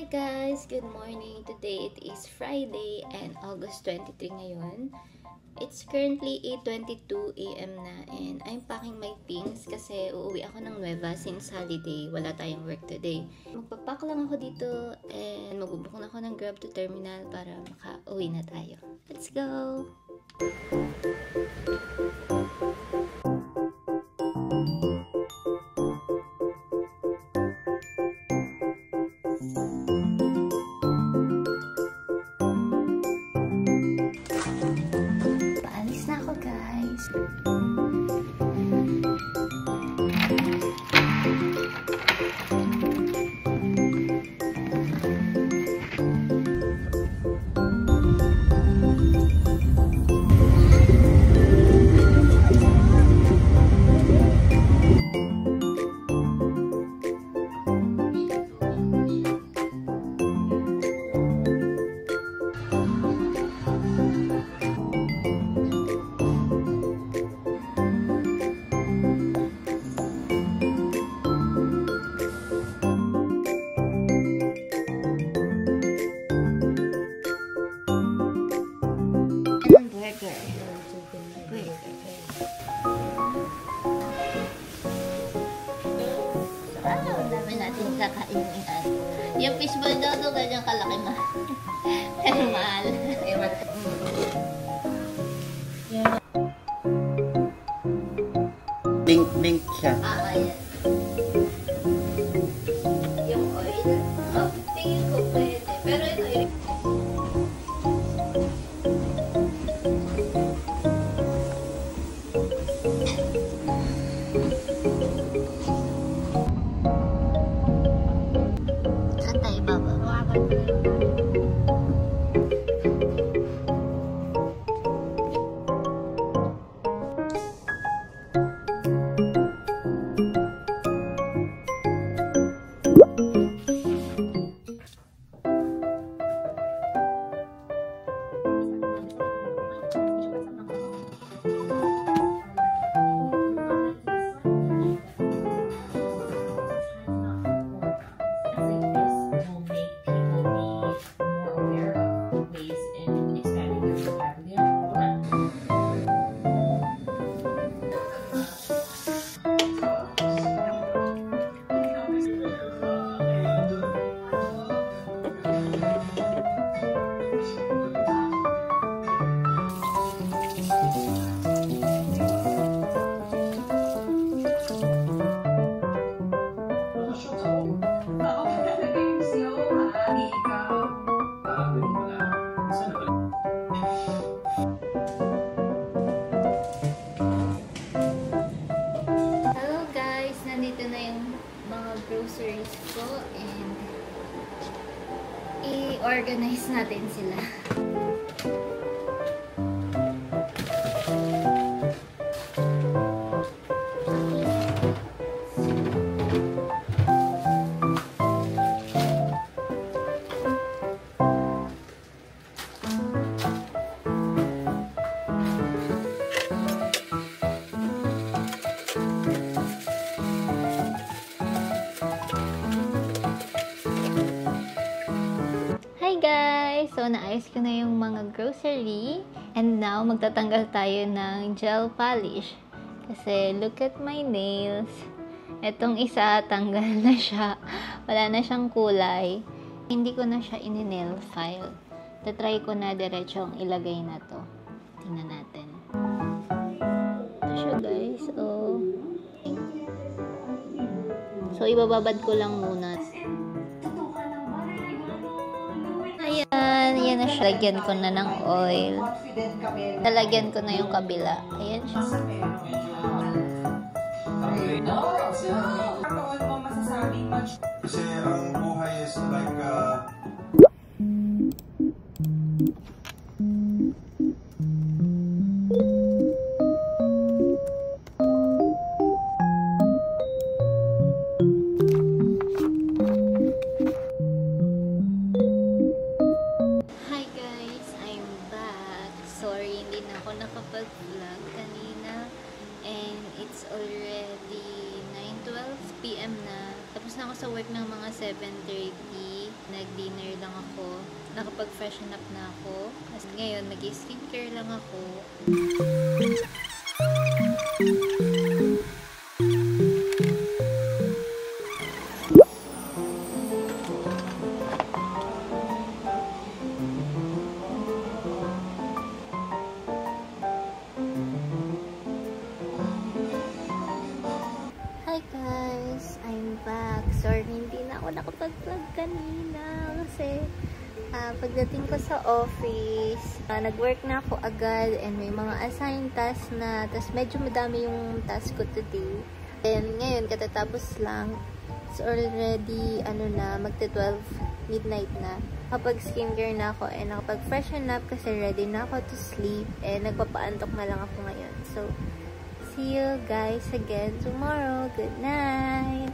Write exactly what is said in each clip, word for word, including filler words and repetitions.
guys! Good morning! Today it is Friday and August twenty-three ngayon. It's currently eight twenty-two a m na and I'm packing my things kasi uuwi ako ng Nueva since holiday. Wala tayong work today. Magpapack lang ako dito and magbubuk na ako ng Grab to terminal para maka-uwi na tayo. Let's go! Kakainin. Yung fishball daw doon ganyang kalaki ma. Pero mahal. Link-link siya. Ah, ayan. Yung oil. Oh, tingin ko pwede. Pero ito yun. Groceries ko and i-organize natin sila. So, naayos ko na yung mga grocery. And now, magtatanggal tayo ng gel polish. Kasi, look at my nails. Etong isa, tanggal na siya. Wala na siyang kulay. Hindi ko na siya ini-nail file. Tatry ko na diretsong ilagay na to. Tingnan natin. Ito siya, guys. Oh. So, ibababad ko lang muna. Ayan, ayan na siya. Lagyan ko na ng oil. Nalagyan ko na yung kabila. Ayan siya. Kasi ang buhay is like uh, nakapag-vlog kanina and it's already nine twelve p m na. Tapos na ako sa work ng mga seven thirty. Nag-dinner lang ako. Nakapag-freshen up na ako. Kasi ngayon, mag-skincare lang ako. Hi guys! I'm back. Sorry, hindi na ako nakapag-vlog kanina kasi uh, pagdating ko sa office, uh, nag-work na ako agad and may mga assigned tasks na, tas medyo madami yung task ko today. And ngayon, katatapos lang, it's already, ano na, magta twelve midnight na. Kapag skincare na ako and nakapag-freshen up kasi ready na ako to sleep and nagpapaantok na lang ako ngayon. So, see you guys again tomorrow. Good night.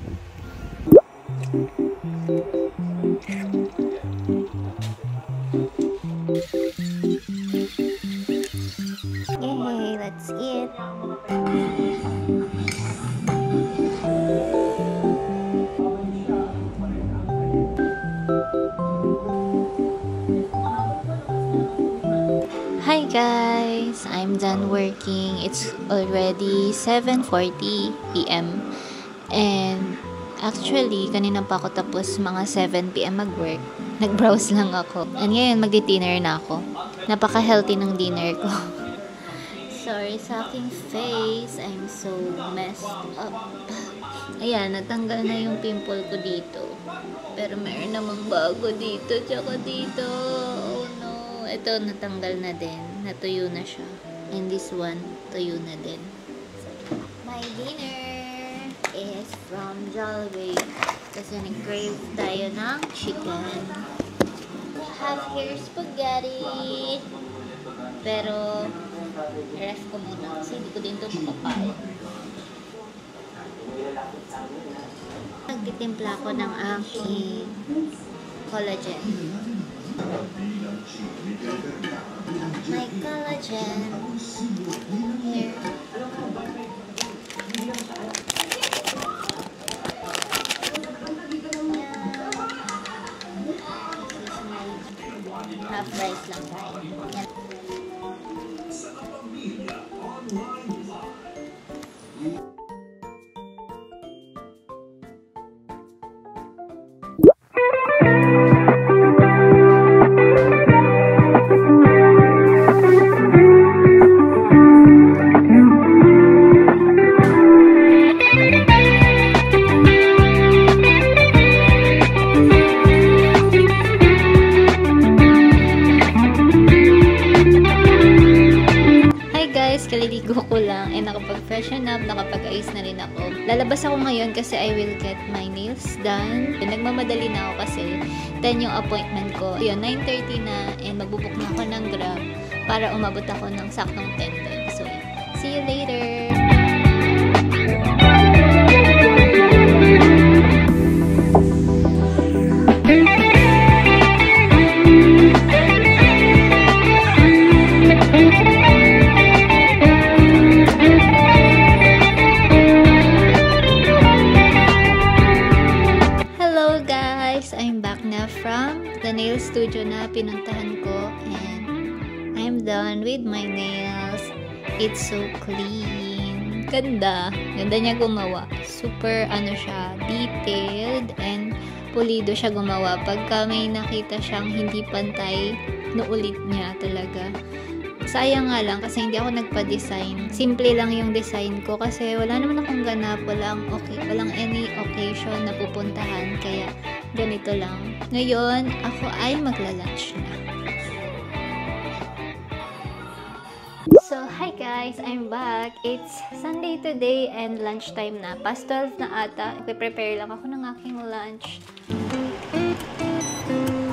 Yay, let's eat. Hi guys, I'm done working. It's already seven forty p m and actually kanina pa ako tapos mga seven p m mag-work. Nag-browse lang ako. And ngayon magdi-dinner na ako. Napaka-healthy ng dinner ko. Sorry sa aking face. I'm so messed up. Ayan, natanggal na yung pimple ko dito. Pero meron namang bago dito tsaka dito. Oh no. Ito, natanggal na din. Natuyo na siya. And this one, tuyo na din. So, my dinner is from Jollibee. Kasi nag-crave tayo ng chicken. Have here spaghetti. Pero, ref ko muna. Kasi hindi ko din ito makapain. Nagtitimpla ko ng aking collagen. My collagen here. Half rice lang tayo. Yan. Kaliligo ko lang and nakapag-freshen up, nakapag-ayos na rin ako. Lalabas ako ngayon kasi I will get my nails done. Nagmamadali na ako kasi ten yung appointment ko. Yun, nine thirty na and magbubuk na ako ng Grab para umabot ako ng saktong ten din. So, see you later! From the nail studio na pinuntahan ko and I'm done with my nails. It's so clean. Ganda. Ganda niya gumawa. Super ano siya, detailed and pulido siya gumawa. Pagka may nakita siyang hindi pantay, nuulit niya talaga. Sayang nga lang kasi hindi ako nagpa-design. Simple lang yung design ko kasi wala naman akong ganap, walang okay, walang any occasion na pupuntahan kaya ganito lang. Ngayon, ako ay magla-lunch na. So, hi guys! I'm back. It's Sunday today and lunchtime na. Past twelve na ata. I-prepare lang ako ng aking lunch.